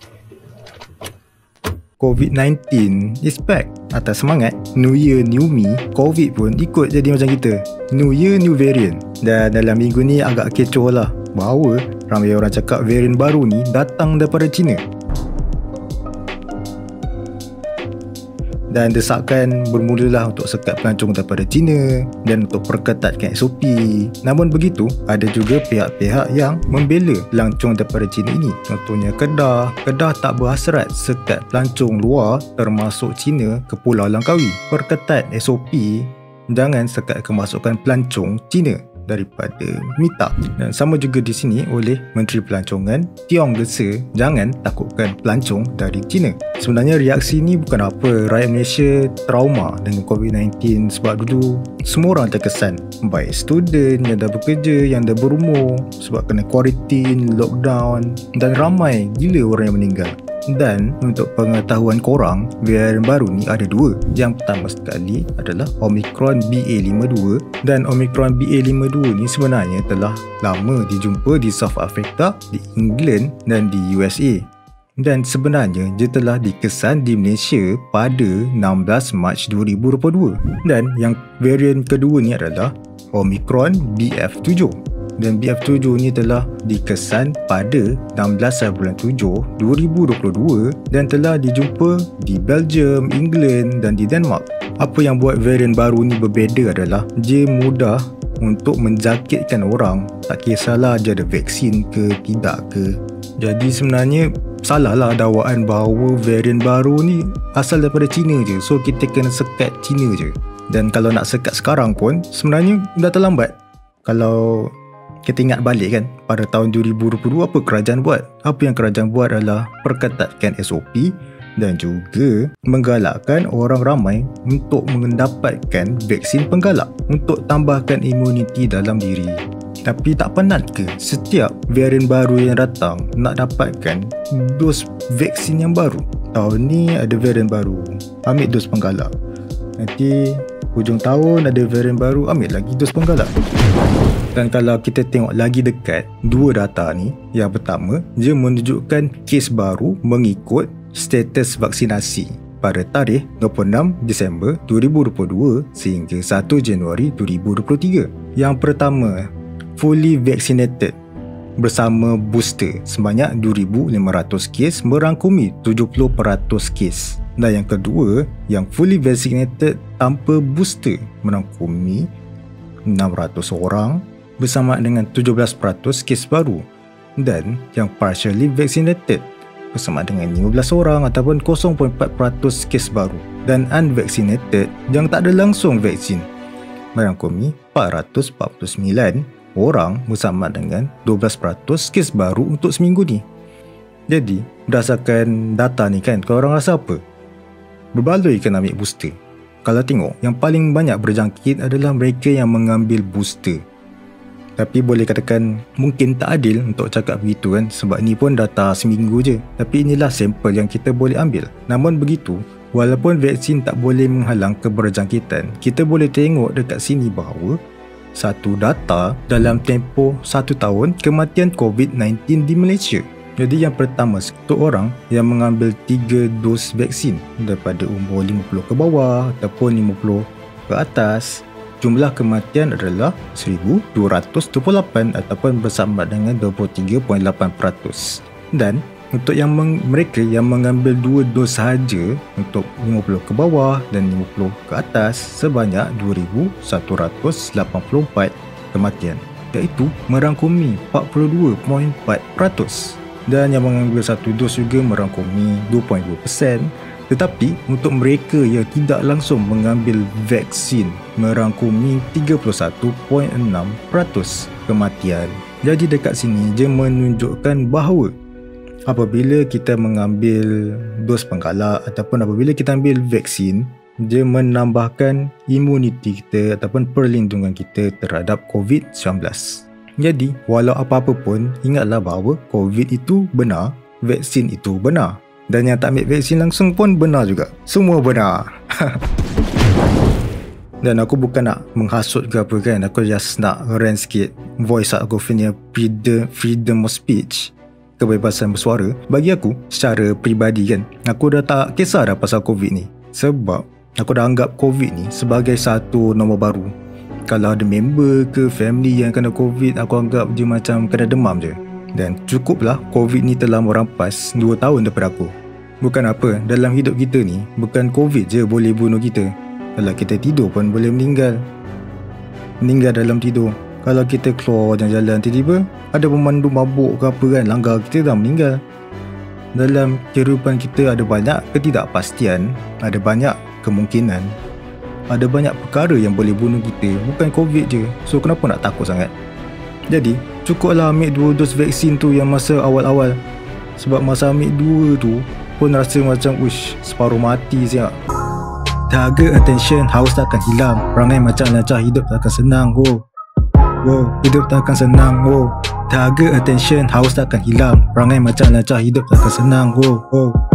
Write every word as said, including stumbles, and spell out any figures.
COVID nineteen is back. Atas semangat New Year New Me, COVID pun ikut jadi macam kita. New Year New Variant. Dan dalam minggu ni agak kecoh lah, bahawa ramai orang cakap varian baru ni datang daripada China. Dan desakan bermulalah untuk sekat pelancong daripada China dan untuk perketatkan S O P. Namun begitu, ada juga pihak-pihak yang membela pelancong daripada China ini. Contohnya Kedah. Kedah tak berhasrat sekat pelancong luar termasuk China ke Pulau Langkawi. Perketat S O P, jangan sekat kemasukan pelancong China daripada Mita. Dan sama juga di sini oleh Menteri Pelancongan Tiong Gesa, jangan takutkan pelancong dari China. Sebenarnya reaksi ni bukan apa, rakyat Malaysia trauma dengan COVID nineteen sebab dulu semua orang terkesan, baik student yang dah bekerja, yang dah berumur sebab kena quarantine, lockdown, dan ramai gila orang yang meninggal. Dan untuk pengetahuan korang, varian baru ni ada dua. Yang pertama sekali adalah Omicron B A lima dua, dan Omicron B A lima dua ni sebenarnya telah lama dijumpa di South Africa, di England dan di U S A. Dan sebenarnya dia telah dikesan di Malaysia pada enam belas Mac dua ribu dua puluh dua. Dan yang varian kedua ni adalah Omicron B F tujuh. Dan B F tujuh ni telah dikesan pada enam belas bulan tujuh dua ribu dua puluh dua dan telah dijumpa di Belgium, England dan di Denmark. Apa yang buat varian baru ni berbeza adalah dia mudah untuk menjangkitkan orang, tak kisahlah dia ada vaksin ke tidak ke. Jadi sebenarnya salah lah dakwaan bahawa varian baru ni asal daripada China je, so kita kena sekat China je. Dan kalau nak sekat sekarang pun sebenarnya dah terlambat. Kalau kita ingat balik kan, pada tahun dua ribu dua puluh dua apa kerajaan buat? Apa yang kerajaan buat adalah perketatkan S O P dan juga menggalakkan orang ramai untuk mendapatkan vaksin penggalak untuk tambahkan imuniti dalam diri. Tapi tak penat ke setiap varian baru yang datang nak dapatkan dos vaksin yang baru? Tahun ni ada varian baru, ambil dos penggalak. Nanti hujung tahun ada varian baru, ambil lagi dos penggalak. Dan kalau kita tengok lagi dekat dua data ni, yang pertama dia menunjukkan kes baru mengikut status vaksinasi pada tarikh dua puluh enam Disember dua ribu dua puluh dua sehingga satu Januari dua ribu dua puluh tiga. Yang pertama, fully vaccinated bersama booster sebanyak dua ribu lima ratus kes merangkumi tujuh puluh peratus kes. Dan yang kedua, yang fully vaccinated tanpa booster merangkumi enam ratus orang bersama dengan tujuh belas peratus kes baru. Dan yang partially vaccinated bersama dengan lima belas orang ataupun kosong perpuluhan empat peratus kes baru. Dan unvaccinated yang tak ada langsung vaksin merangkumi empat ratus empat puluh sembilan orang bersama dengan dua belas peratus kes baru untuk seminggu ni. Jadi berdasarkan data ni kan, korang rasa apa? Berbaloi kan ambil booster? Kalau tengok, yang paling banyak berjangkit adalah mereka yang mengambil booster. Tapi boleh katakan mungkin tak adil untuk cakap begitu kan, sebab ni pun data seminggu je. Tapi inilah sampel yang kita boleh ambil. Namun begitu, walaupun vaksin tak boleh menghalang keberjangkitan, kita boleh tengok dekat sini bahawa satu data dalam tempoh satu tahun kematian COVID sembilan belas di Malaysia. Jadi yang pertama, satu orang yang mengambil tiga dos vaksin daripada umur lima puluh ke bawah ataupun lima puluh ke atas, jumlah kematian adalah seribu dua ratus dua puluh lapan ataupun bersama dengan dua puluh tiga perpuluhan lapan peratus. Dan untuk yang meng, mereka yang mengambil dua dos sahaja untuk lima puluh ke bawah dan lima puluh ke atas, sebanyak dua ribu satu ratus lapan puluh empat kematian, iaitu merangkumi empat puluh dua perpuluhan empat peratus. Dan yang mengambil satu dos juga merangkumi dua perpuluhan dua peratus. Tetapi untuk mereka yang tidak langsung mengambil vaksin merangkumi tiga puluh satu perpuluhan enam peratus kematian. Jadi dekat sini dia menunjukkan bahawa apabila kita mengambil dos penggalak ataupun apabila kita ambil vaksin, dia menambahkan imuniti kita ataupun perlindungan kita terhadap COVID sembilan belas. Jadi walau apa-apa pun, ingatlah bahawa COVID itu benar, vaksin itu benar. Dan yang tak ambil vaksin langsung pun benar juga. Semua benar. Dan aku bukan nak menghasut ke apa kan, aku just nak rant sikit. Voice aku punya freedom, freedom of speech. kebebasan bersuara, bagi aku secara peribadi kan, aku dah tak kisah dah pasal COVID ni. Sebab aku dah anggap COVID ni sebagai satu nombor baru. Kalau ada member ke family yang kena COVID, aku anggap dia macam kena demam je. Dan cukuplah COVID ni telah merampas dua tahun daripada aku. Bukan apa, dalam hidup kita ni bukan COVID je boleh bunuh kita. Kalau kita tidur pun boleh meninggal. Meninggal dalam tidur. Kalau kita keluar jalan-jalan, tiba-tiba ada pemandu mabuk ke apa kan, langgar kita dah meninggal. Dalam kehidupan kita ada banyak ketidakpastian, ada banyak kemungkinan, ada banyak perkara yang boleh bunuh kita. Bukan COVID je. So kenapa nak takut sangat? Jadi cukuplah ambil dua dos vaksin tu yang masa awal-awal. Sebab masa ambil dua tu pun rasa macam uish, separuh mati siap. Dahaga attention haus takkan hilang. Perangai macam lancar, hidup takkan senang. Wow, wow, hidup takkan senang. Wow, dahaga attention haus takkan hilang. Perangai macam lancar, hidup takkan senang. Wow, wow.